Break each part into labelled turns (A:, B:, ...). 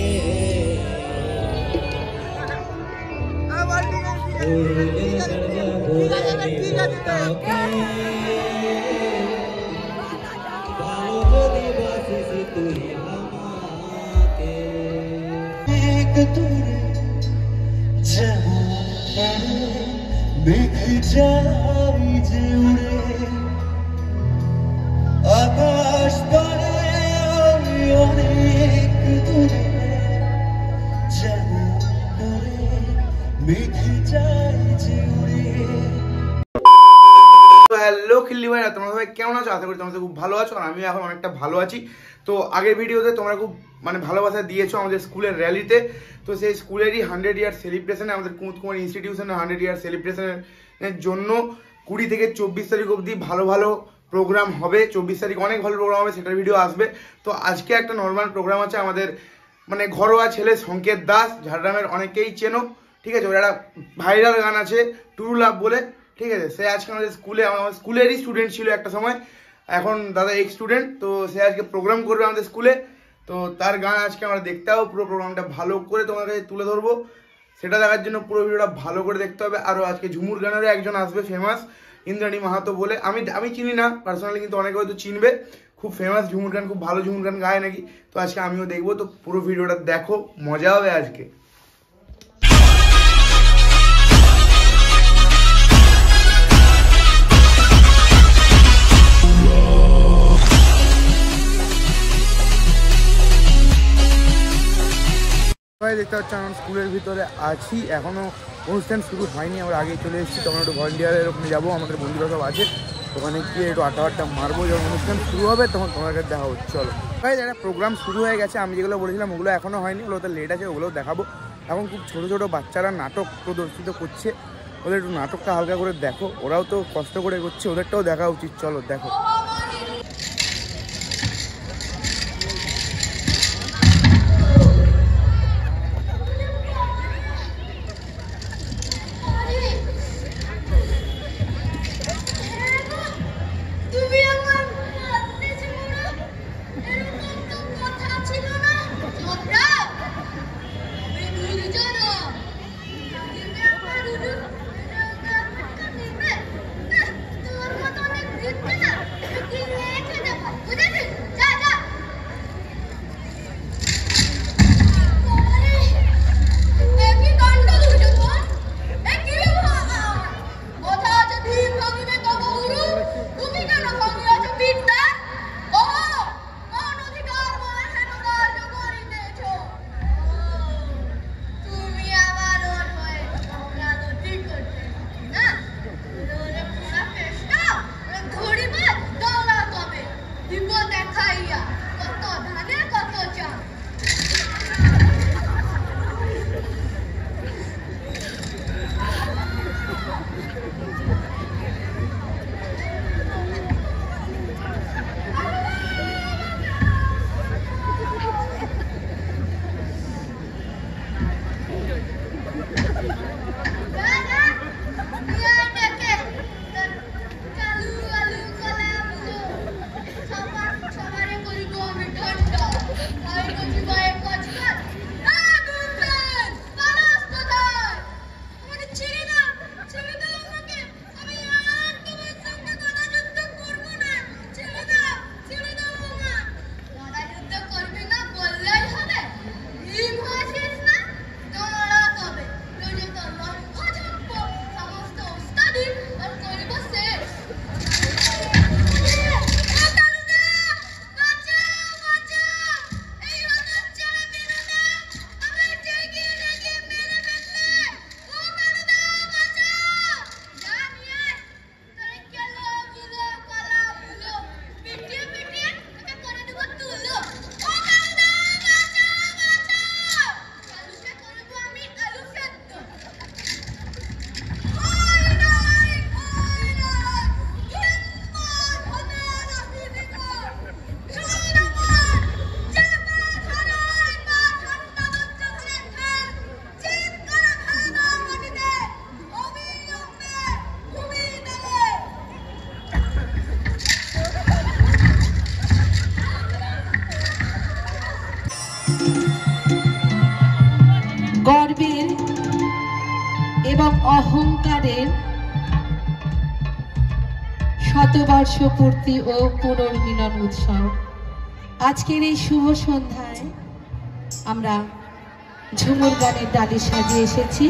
A: আকাশ পারে অনেক দূরে যেমন করে মেঘে যায় যে উড়ে। হ্যালো খিল্লি ভাইরা, তোমরা সবাই কেমন আছো? আশা করি তোমরা খুব ভালো আছো, আর আমি এখন অনেকটা ভালো আছি। তো আগের ভিডিওতে তোমরা খুব ভালোবাসা দিয়েছো আমাদের স্কুলের র্যালিতে। তো সেই স্কুলেরই 100 ইয়ার সেলিব্রেশনে, আমাদের কুমুদ ইনস্টিটিউশনের 100 ইয়ার সেলিব্রেশনের জন্য 20 থেকে 24 তারিখ অবধি ভালো ভালো প্রোগ্রাম হবে। 24 তারিখ অনেক ভালো প্রোগ্রাম হবে, সেটার ভিডিও আসবে। তো আজকে একটা নর্মাল প্রোগ্রাম আছে আমাদের, ঘরোয়া ছেলে সংকেত দাস, ঝাড়গ্রামের অনেকেই চেনো, ঠিক আছে? ওর একটা ভাইরাল গান আছে টুরু লাভ বলে, ঠিক আছে? সে আজকে আমাদের আমার স্কুলেরই স্টুডেন্ট ছিল একটা সময়, এখন দাদা এক্স স্টুডেন্ট। তো সে আজকে প্রোগ্রাম করবে আমাদের স্কুলে। তো তার গান আজকে আমরা দেখতে হবে, পুরো প্রোগ্রামটা ভালো করে তোমার কাছে তুলে ধরবো। সেটা দেখার জন্য পুরো ভিডিওটা ভালো করে দেখতে হবে। আরও আজকে ঝুমুর গানেরও একজন আসবে ফেমাস, ইন্দ্রাণী মাহাতো বলে। আমি চিনি না পার্সোনালি, কিন্তু অনেকে হয়তো চিনবে। খুব ফেমাস ঝুমুর গান, খুব ভালো ঝুমুর গান গায় নাকি। তো আজকে আমিও দেখবো, তো পুরো ভিডিওটা দেখো, মজা হবে আজকে। দেখতে পাচ্ছি আমরা স্কুলের ভিতরে আছি, এখনো অনুষ্ঠান শুরু হয়নি, আমরা আগেই চলে এসেছি। তখন একটু ভলেন্টিয়ারের ওখানে যাবো, আমাদের বন্ধুরা সব আছে, ওখানে গিয়ে একটু আড্ডা মারবো। যখন অনুষ্ঠান শুরু হবে তখন তোমার কাছে দেখা হচ্ছে। চলো ভাই, একটা প্রোগ্রাম শুরু হয়ে গেছে। আমি যেগুলো বলেছিলাম ওগুলো এখনো হয়নি, ওগুলো তো লেট আছে, ওগুলোও দেখাবো। এখন খুব ছোটো ছোটো বাচ্চারা নাটক প্রদর্শিত করছে, ওদের একটু নাটকটা হালকা করে দেখো। ওরাও তো কষ্ট করে করছে, ওদেরটাও দেখা উচিত। চলো দেখো।
B: বর্ষপূর্তি ও পুনর্মিলন উৎসব। আজকের এই শুভ সন্ধ্যায় আমরা ঝুমুর গানের ডালি সাজিয়ে এসেছি।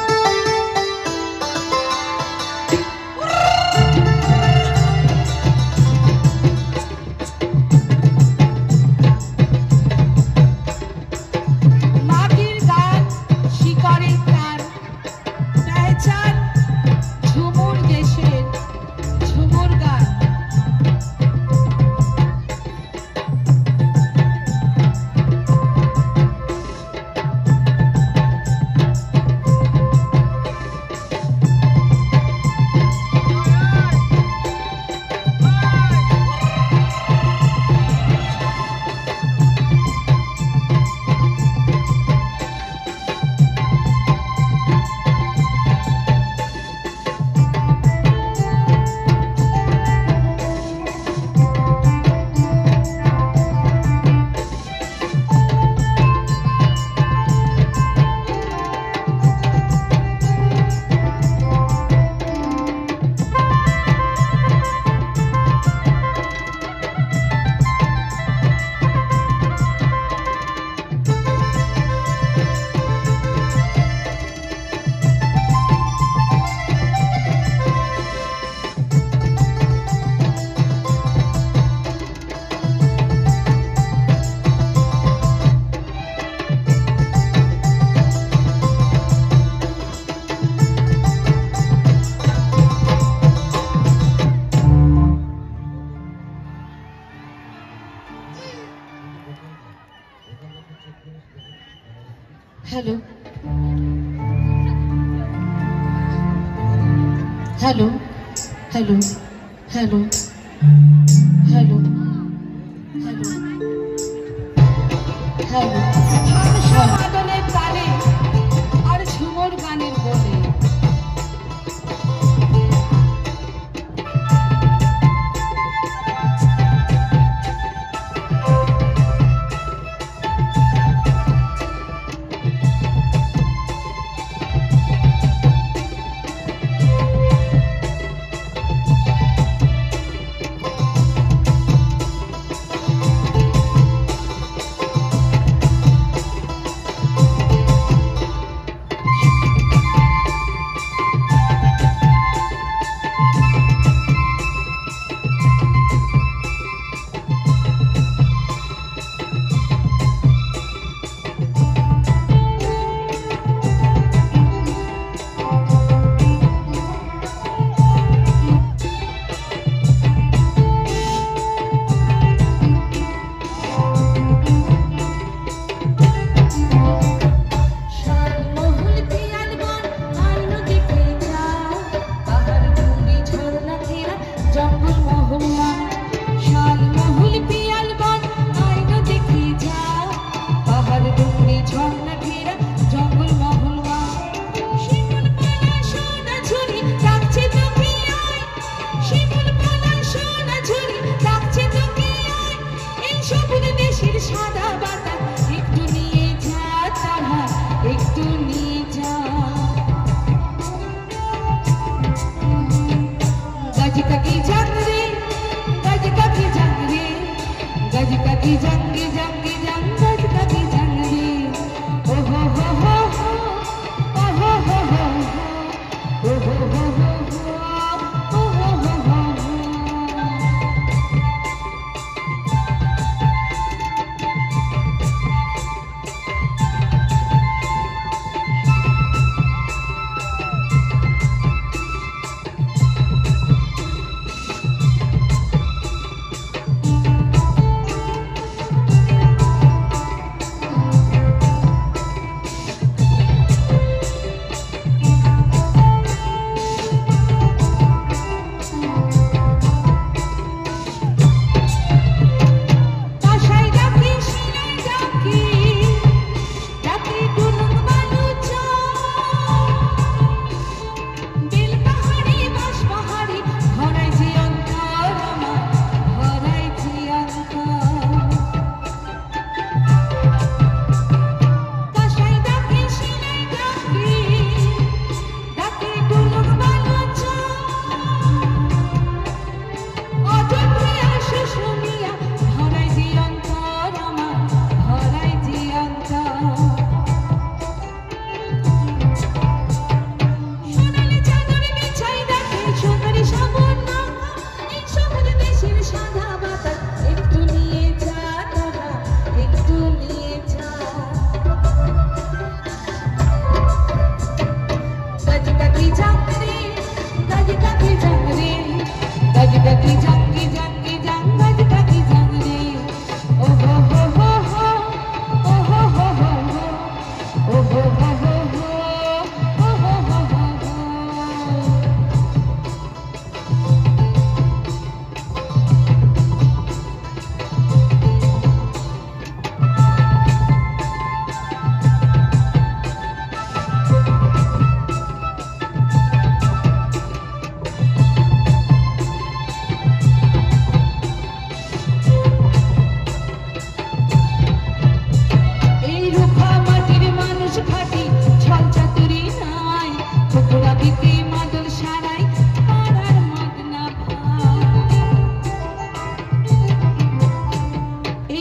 B: Hello hello hello hello hello hello hello आदलेर ताले और झुमुर गानेर बोले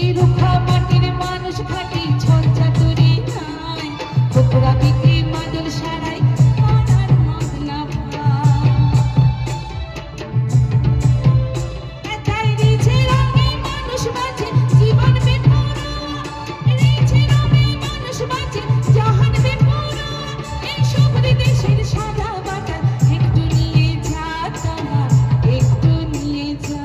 B: রুখা মাটির মানুষ খাটি ছঞ্চা তুরি নাই বকুড়া বিকে মাদল সারাই মনার মদনা একাই রিছে রঙে মানুষ বাঁচে জীবন বেপরোয়া রিছে রঙে মানুষ বাঁচে জাহান বেপরোয়া এই সবর দেশের সাদা বাটা একটু নিয়ে যা তারা একটু নিয়ে যা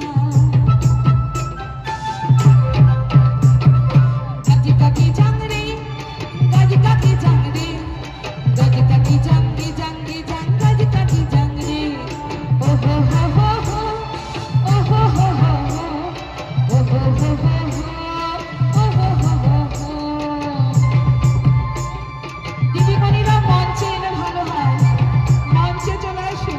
B: গাজি কাকি জাংরে গাজি কাকি জাংরে গাজি কাকি জাংরে জাংরে জাং গাজি কাকি জাংরে ও হো হো হো হো ও হো হো হো হো ও হো হো হো হো ও হো হো হো হো দিদিমণিরা মঞ্চে এলে ভালো হয় মঞ্চে চলে আসুন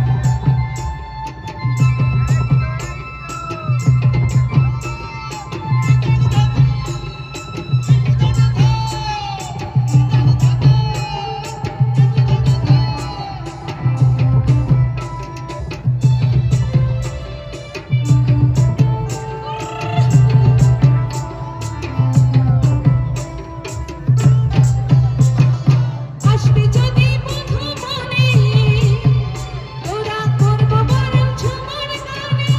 B: আসবি যদি বধু মনে তোরা করব বরং ঝুমুর গানে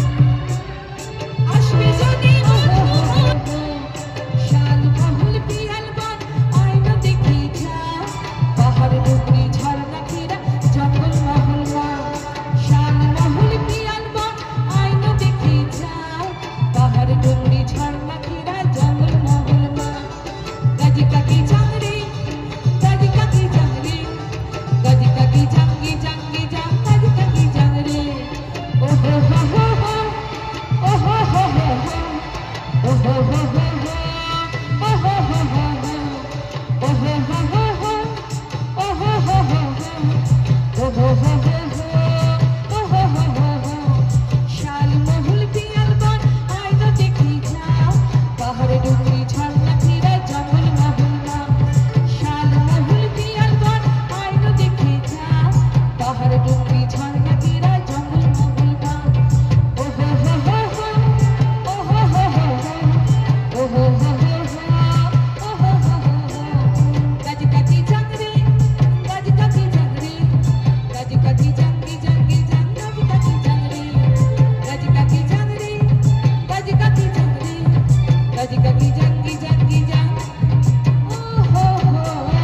B: আসবি যদি বধু মনে শাল মহল পিয়াল বন আয়না দেখি যা পাহাড় ডুবরি ঝর্ণা ঘেরা জঙ্গল মহল মা শাল মহল পিয়াল বন আয়না দেখি যা পাহাড় ডুবরি ঝর্ণা ঘেরা জঙ্গল মহল মা গাজি কাকি জাংরে গাজি কাকি জাংরে গাজি কাকি জাঙ্গি জাঙ্গি জাং গাজি কাকি জাংরে ও হো হো হো হো ও হো হো হো হো ও হো হো হো হো ও হো হো হো হো ও হো হো হো হো ও হো হো হো হো ও হো হো হো হো ও হো হো হো হো শাল মহল পিয়াল বন আয়না দেখি যা পাহাড়ে ডুবরি ঝর্ণা ঘেরা জঙ্গল মহল মা শাল মহল পিয়াল বন আয়না দেখি যা পাহাড়ে ডুবরি ঝর্ণা ঘেরা জঙ্গল মহল মা ও হো হো হো হো ও হো হো হো হো ও হো হো হো হো ও হো হো হো হো গাজি কাকি জাংরে গাজি কাকি জাংরে গাজি কাকি জাঙ্গি জাঙ্গি জাং গাজি কাকি জাংরে গাজি কাকি জাংরে গাজি কাকি জাংরে গাজি কাকি জাঙ্গি জাঙ্গি জাং ও হো হো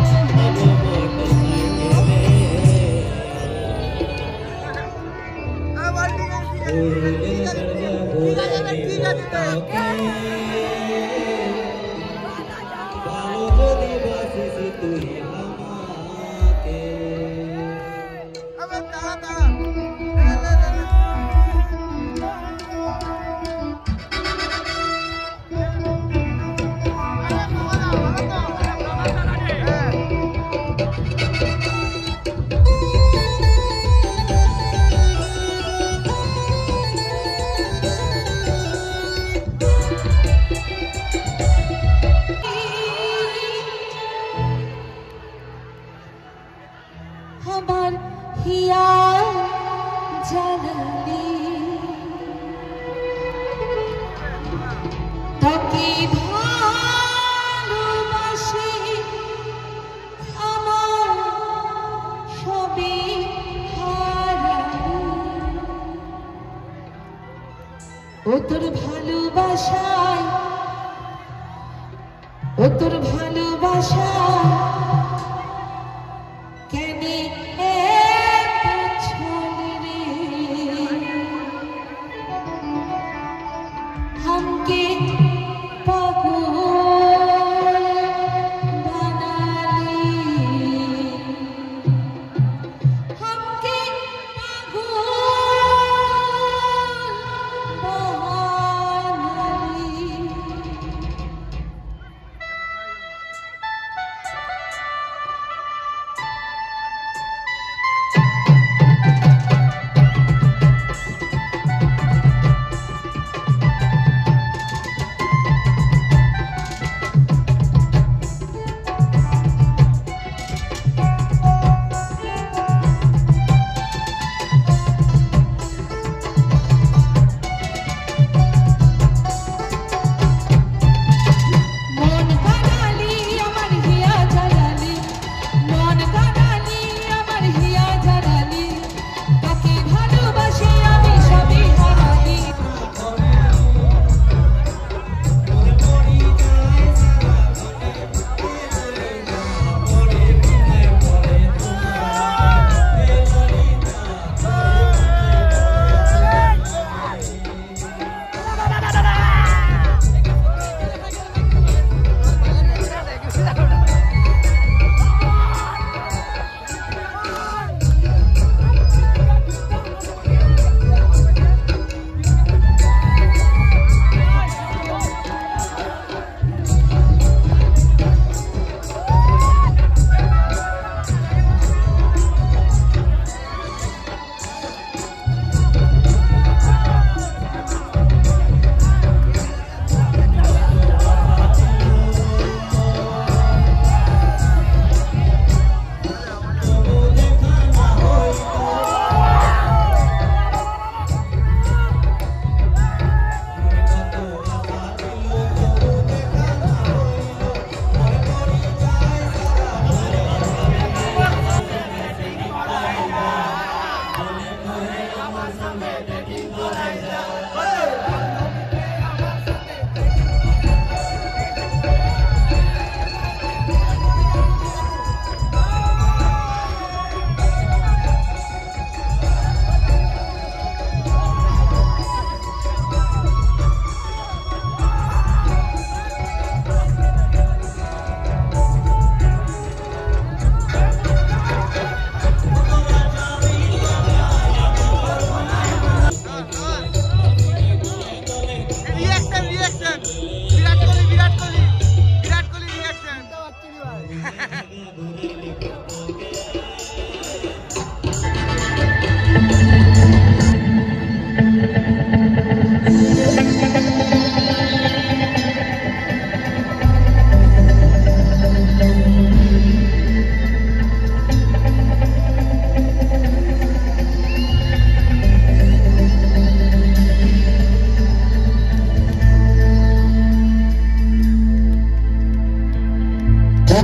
B: আমার হিয়া জানালি তোকে ভালোবাসি আমার সবই হারালি ও তোর ভালোবাসায় ও তোর ভালোবাসায় কেনে এত ছলে রে हमके पागल बना ली हमके पागल बना ली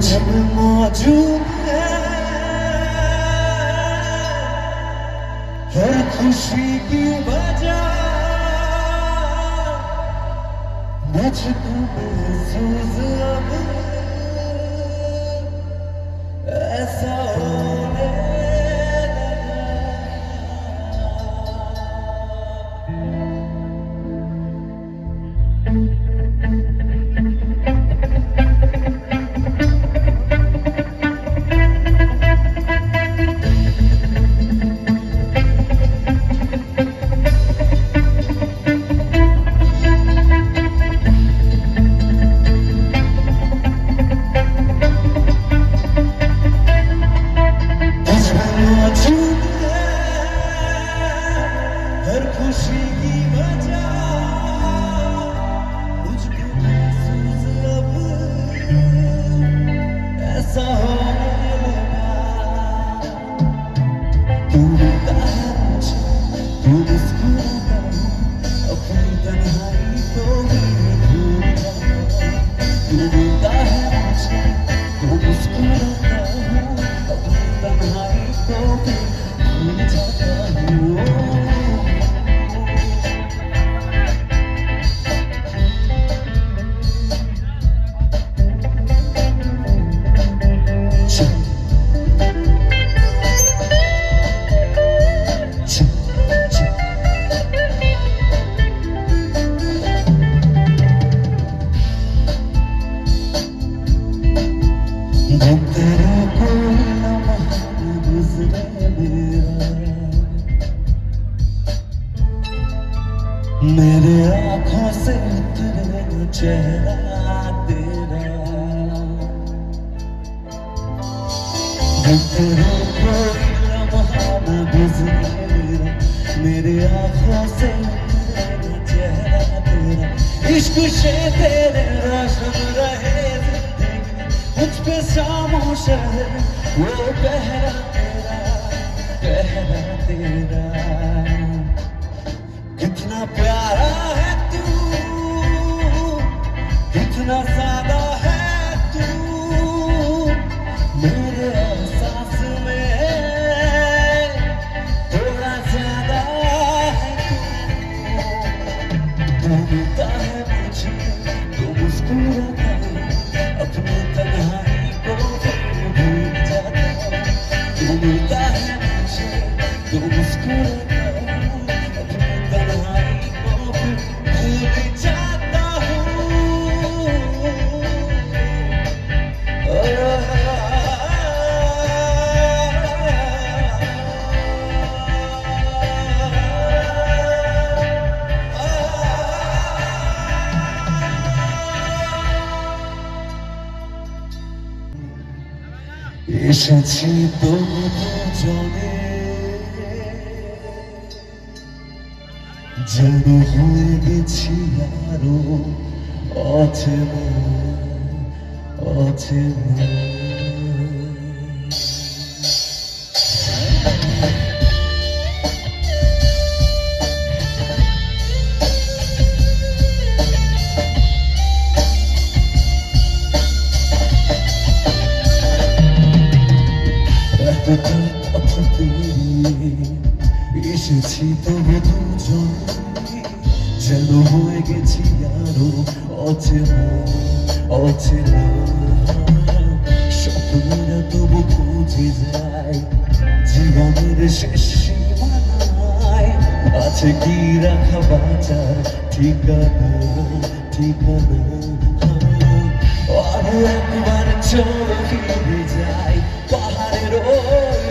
C: मुझ में मौजूद है हर खुशी की वजह मुझको महसूस अब ऐसा होने हर खुशी की वजह मुझको महसूस अब ऐसा होने लगा तू मिलता है मुझे तू मुस्कुराता हूँ अपनी तन्हाई को भी भूल जाता तू मिलता है मुझे तू मुस्कुराता हूँ अपनी तन्हाई को भी भूल जाता हूँ तेरे कोई लम्हा गुजरे मेरे आँखों से उतरे चेहरा तेरा तेरे कोई लम्हा गुजरे मेरे आँखों से उतरे चेहरा तेरा इश्क से तेरे रोशन रहे मुझ पे खामोश है वो पहरा तेरा कितना प्यारा है तू कितना सादा है तू मेरे एहसास में थोड़ा ज्यादा है तू मिलता है मुझे तो मुस्कुराता है अपनी तन्हाई को भूल जाता तू मिलता है मुझे तो मुस्कुराता अपनी तन्हाई को भूल जाता हूँ এসেছি তো দুজনে যেন হয়ে গেছি আরো অচেনা অচেনা এসেছি তবু দুজনে যেন হয়ে গেছি আরো অচেনা অচেনা স্বপ্নেরা তবু খুঁজে যায় জীবনের শেষ সীমানায় আছে কি রাখা বাঁচার ঠিকানা ঠিকানা আরো একবার চোখ ফিরে যায় পাহাড়ের ওই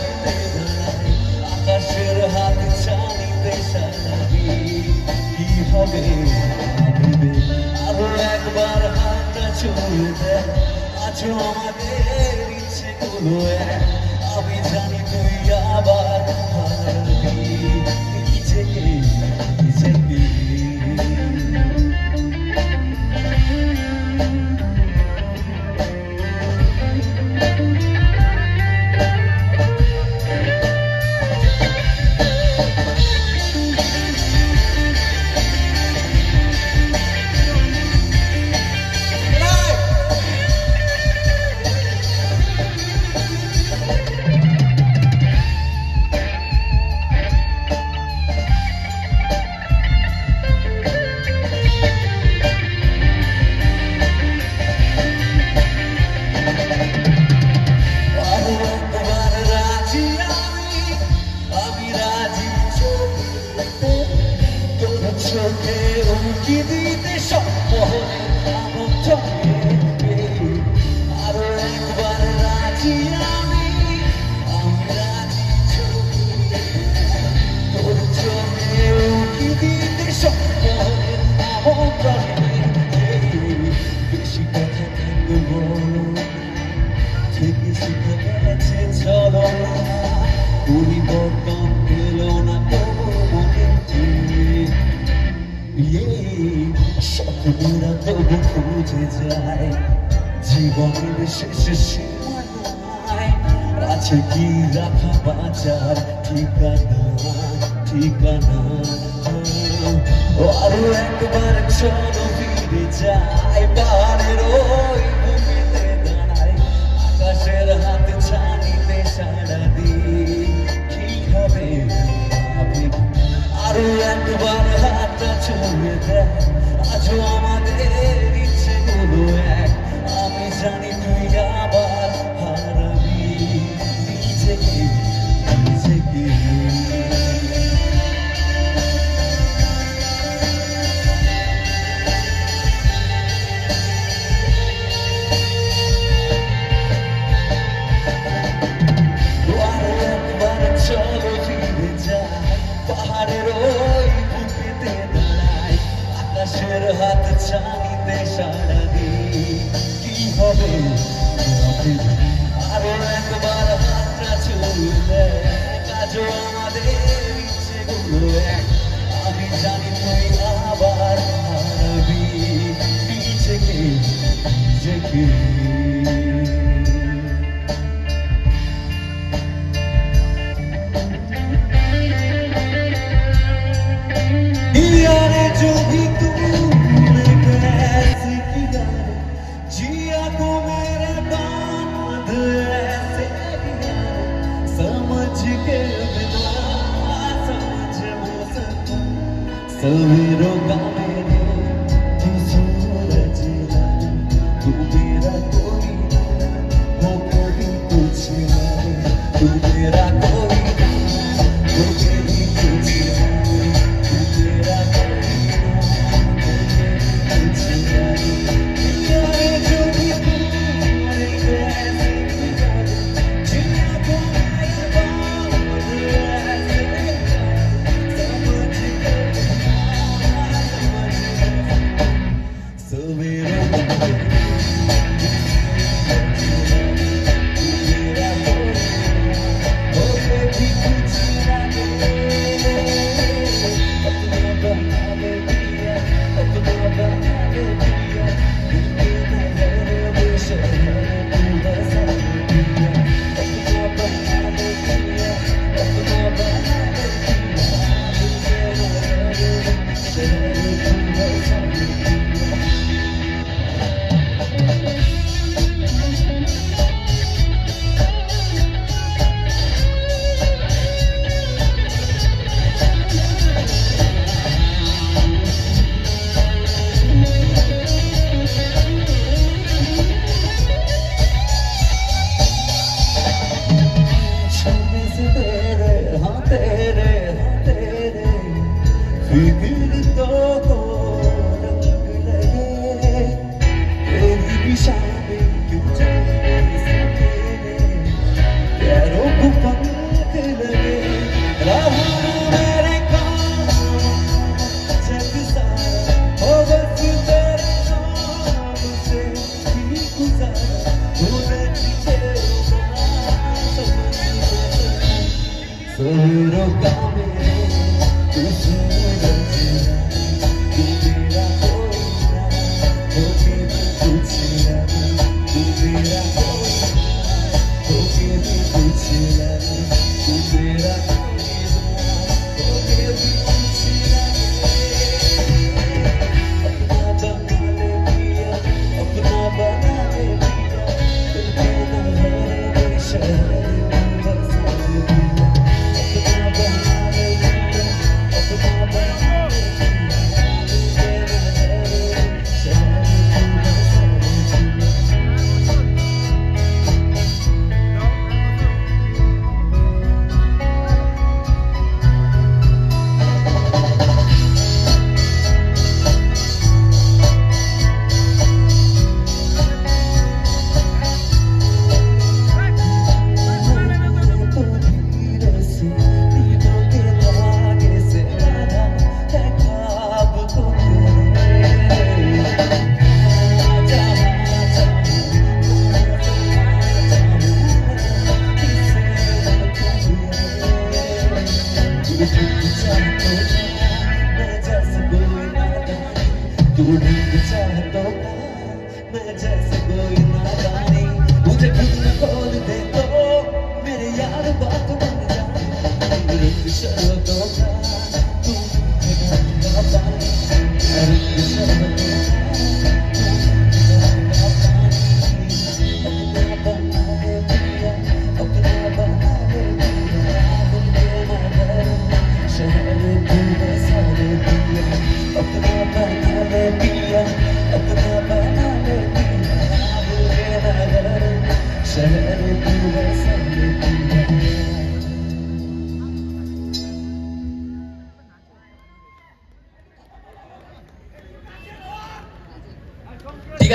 C: আকাশের হাত ছাড়িতে সারাবি কি হবে আরো একবার হাতটা ছুঁয়ে দেয় আজও আমাদের ইচ্ছেগুলো আমি জানি তুই আবার হারবি নিজেকে নিজেকে থেকে শিখে গেছে চলো পরিবর্তন এলো না কোনো মনেতে স্বপ্নেরা তবু খুঁজে যায় জীবনের শেষে সীমানায় আছে কি রাখা বাঁচার ঠিকানা ঠিকানা আরো একবার চলো ফিরে যাই পাহাড়ের ওই বুকেতে দাঁড়াই আকাশের হাত ছানিতে সারা দিই কি হবে আরো একবার হাতটা ছুঁয়ে দেয় আজও আমাদের ইচ্ছেগুলো এক আমি জানি তুই আবার হারাবি নিজেকে নিজেকে পাহাড়ের ওই বুকেতে দাঁড়াই আকাশের হাত ছানিতে সারা দিই কি হবে আরো একবার হাতটা ছুঁয়ে দেয় আজও আমাদের ইচ্ছেগুলো এক আমি জানি তুই আবার হারাবি নিজেকে নিজেকে जो भी तूने कैसे किया जिया को मेरे बांध ऐसे किया समझ के बिना समझ वो सकूं सवेरों का मेरे तू सूरज तू मेरा कोई हो कभी कुछ नहीं तू मेरा कोई हो कभी कुछ नहीं तू मेरा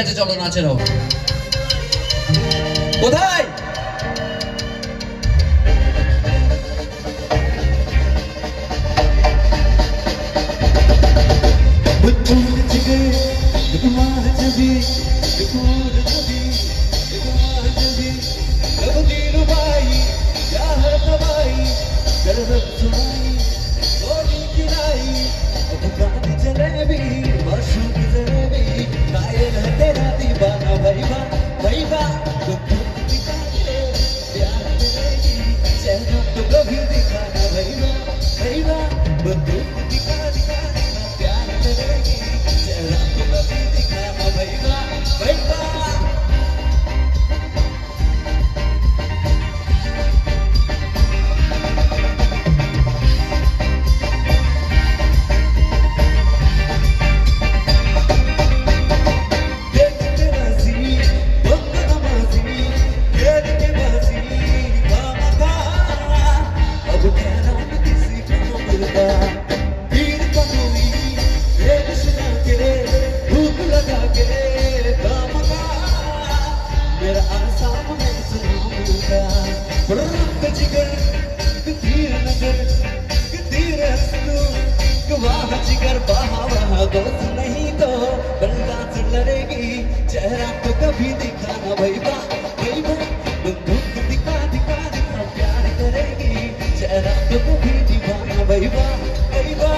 C: গেছে, চলো নাচের হবে। কোথায় दोस्त नहीं तो बंदा से लड़ेगी, चेहरा तो कभी दिखाना भैया भैया, बंदूक दिखा दिखा दिखा प्यार करेगी, चेहरा तो कभी दिखाना भैया भैया।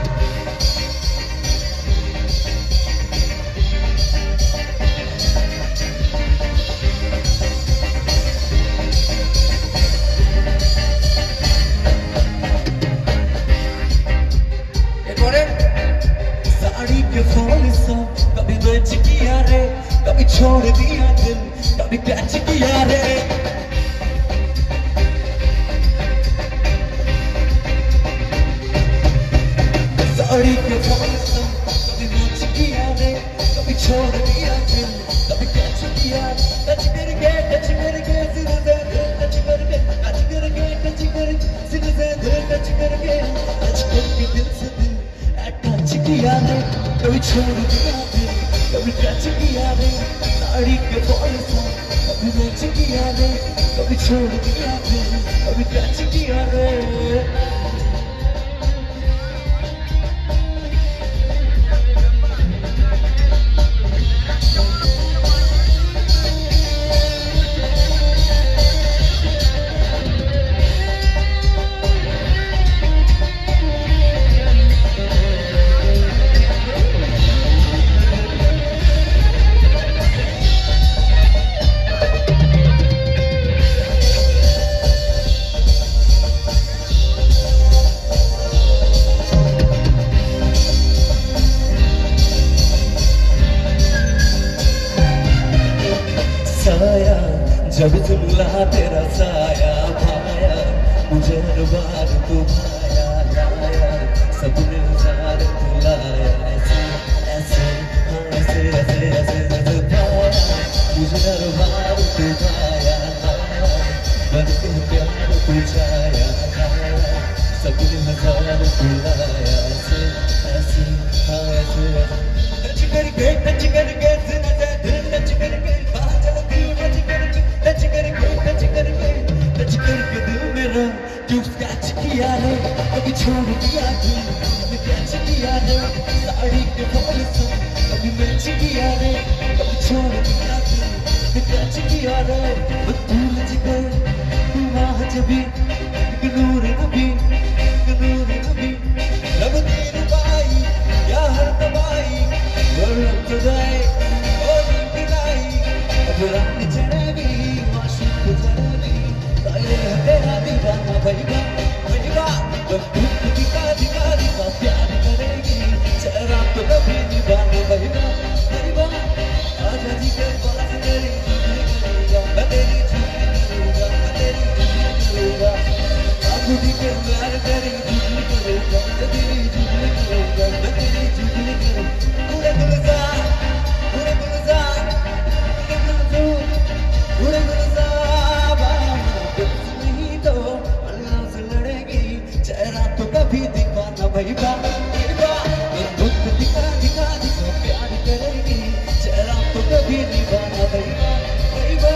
C: कभी मैच किया रे, कभी छोड़ दिया दिल, कभी कैच किया रे। साड़ी के फूल से कभी मैच किया रे, कभी छोड़ दिया दिल, कभी कैच किया। टच करके सिर से दिल टच करके, टच करके सिर से दिल टच करके, टच करके दिल से दिल टच किया रे, कभी छोड़ दिया दिल, कभी टच किया रे। साड़ी के फूल से कभी मैच किया रे, कभी छोड़ दिया दिल, कभी टच किया रे। जब से मिला तेरा साया भाया, मुझे हर बार तू भाया लाया, सपने हजार दिलाया, ऐसे ऐसे हाँ ऐसे ऐसे ऐसे ऐसे भाया, मुझे हर बार तू भाया लाया, बन के प्यार तू छाया लाया, सपने हजार दिलाया, ऐसे ऐसे हाँ ऐसे ऐसे। टच करके दिल टच करके बाहर चला दिल टच करके दिल मेरा क्यों स्केच किया रे, कभी छोड़ दिया दिल, कभी कैच किया रे। साड़ी के फूल से कभी मैच किया रे, कभी छोड़ दिया दिल, कभी कैच किया रे। भूल जिगर तू वहाँ जबी नूर नबी लब दी रुबाई या हर दवाई रंग जुदाई ओ दिलाई, अब रंग चढ़ेगी माशूक चढ़ेगी, तेरा दीवाना भैया भैया, बंदूक दिखा दिखा दिखा प्यार करेगी, चेहरा तो कभी दीवाना भैया भैया। आजा जी के पास तेरी चुगली करूंगा, मैं तेरी चुगली करूंगा, मैं तेरी चुगली करूंगा। आंखों के प्यार तेरी चुगली करूंगा, मैं तेरी चुगली करूंगा, मैं तेरी चुगली करूंगा। पूरे गुलजार पूरे गुलजार पूरे गुलजार, नहीं तो अल्लाह से लड़ेगी, चेहरा तो Viva, viva, viva.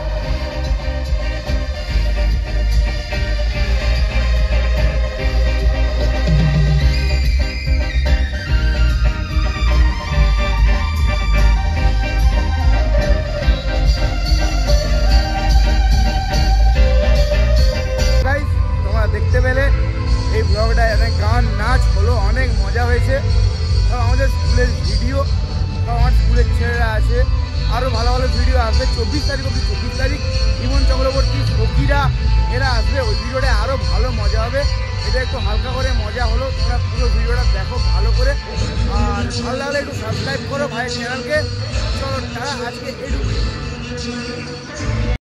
A: গাইস তোমরা দেখতে পেলে এই ব্লগটা অনেক গান নাচ হলো, অনেক মজা হয়েছে। সব আমাদের স্কুলের ভিডিও, সব আমার স্কুলের ছেলেরা আছে, আরও ভালো ভালো ভিডিও আসবে। 24 তারিখ অবধি, 24 তারিখ ইমন চক্রবর্তী, ফকিরা এরা আসবে। ওই ভিডিওটা আরও ভালো মজা হবে। এটা একটু হালকা করে মজা হলো, তোমরা পুরো ভিডিওটা দেখো ভালো করে। আর ভালো লাগলে একটু সাবস্ক্রাইব করো ভাইয়ের চ্যানেলকে। চলো আজকে এইটুকু।